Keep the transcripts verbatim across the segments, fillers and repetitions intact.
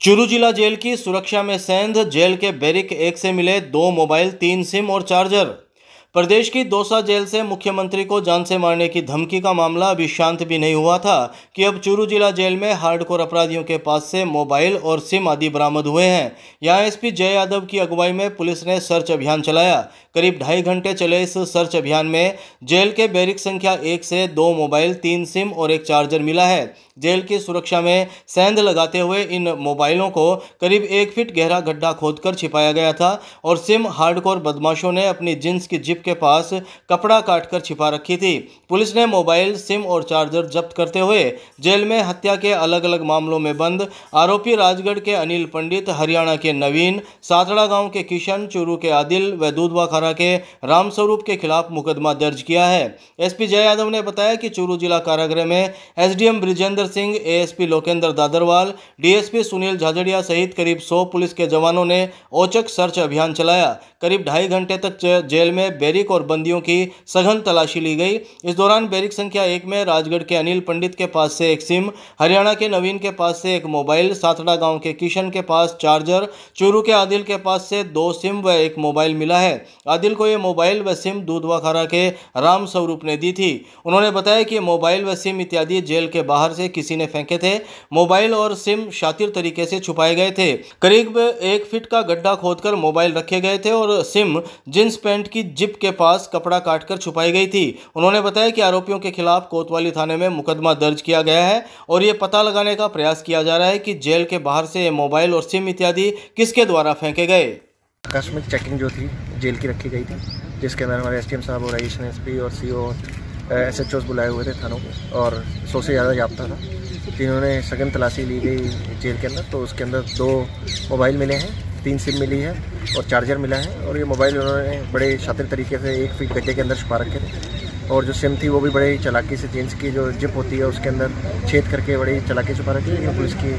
चूरू जिला जेल की सुरक्षा में सेंध। जेल के बैरिक एक से मिले दो मोबाइल, तीन सिम और चार्जर। प्रदेश की दौसा जेल से मुख्यमंत्री को जान से मारने की धमकी का मामला अभी शांत भी नहीं हुआ था कि अब चूरू जिला जेल में हार्डकोर अपराधियों के पास से मोबाइल और सिम आदि बरामद हुए हैं। यहां एसपी जय यादव की अगुवाई में पुलिस ने सर्च अभियान चलाया। करीब ढाई घंटे चले इस सर्च अभियान में जेल के बैरिक संख्या एक से दो मोबाइल, तीन सिम और एक चार्जर मिला है। जेल की सुरक्षा में सेंध लगाते हुए इन मोबाइलों को करीब एक फीट गहरा गड्ढा खोदकर छिपाया गया था और सिम हार्डकोर बदमाशों ने अपनी जींस की जिप के पास कपड़ा काटकर छिपा रखी थी। पुलिस ने मोबाइल, सिम और चार्जर जब्त करते हुए जेल में हत्या के अलग अलग मामलों में बंद आरोपी राजगढ़ के अनिल पंडित, हरियाणा के नवीन, सातड़ा गांव के किशन, चूरू के आदिल व दूधवाखारा के रामस्वरूप के खिलाफ मुकदमा दर्ज किया है। एसपी जय यादव ने बताया कि चूरू जिला कारागृह में SDM Brijendra Singh, ASP Lokendra Dadarwal, DSP Sunil Jhajharia सहित करीब सौ पुलिस के जवानों ने औचक सर्च अभियान चलाया। करीब ढाई घंटे तक जेल में बैरिक और बंदियों की सघन तलाशी ली गई। इस दौरान बैरिक संख्या एक में राजगढ़ के अनिल पंडित के पास से एक सिम, हरियाणा के नवीन के पास से एक मोबाइल, सातड़ा गांव के किशन के पास चार्जर, चूरू के आदिल के पास से दो सिम व एक मोबाइल मिला है। आदिल को ये मोबाइल व सिम दूधवाखारा के राम स्वरूप ने दी थी। उन्होंने बताया कि मोबाइल व सिम इत्यादि जेल के बाहर से किसी ने फेंके थे। मोबाइल और सिम शातिर तरीके से छुपाए गए थे। करीब एक फीट का गड्ढा खोदकर मोबाइल रखे गए थे और सिम जींस पैंट की जिप के पास कपड़ा काटकर छुपाई गई थी। उन्होंने बताया कि आरोपियों के खिलाफ कोतवाली थाने में मुकदमा दर्ज किया गया है और ये पता लगाने का प्रयास किया जा रहा है कि जेल के बाहर से मोबाइल और सिम इत्यादि किसके द्वारा फेंके गए। आकस्मिक चेकिंग जो थी जेल की रखी गई थी, जिसके अंदर हमारे एसडीएम साहब और एडिशनल एसपी और सीओ एसएचओस बुलाए हुए थे थानों को और सौ से ज़्यादा जाप्ता था। जिन्होंने सघन तलाशी ली गई जेल के अंदर, तो उसके अंदर दो मोबाइल मिले हैं, तीन सिम मिली है और चार्जर मिला है। और ये मोबाइल उन्होंने बड़े शातिर तरीके से एक फीट गड्ढे के अंदर छुपा रखे थे और जो सिम थी वो भी बड़े चालाकी से जींस की जो जिप होती है उसके अंदर छेद करके बड़ी चालाकी छुपा रखी है। पुलिस की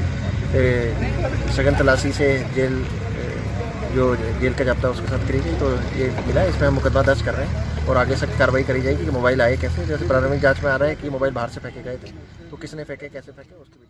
सघन तलाशी से जेल जो जेल का जाप्ता उसके साथ करी गई, तो ये मिला। इसमें हम मुकदमा दर्ज कर रहे हैं और आगे सख्त कार्रवाई करी जाएगी कि मोबाइल आए कैसे। जैसे प्रारंभिक जांच में आ रहा है कि मोबाइल बाहर से फेंके गए थे, तो किसने फेंके, कैसे फेंके, उसकी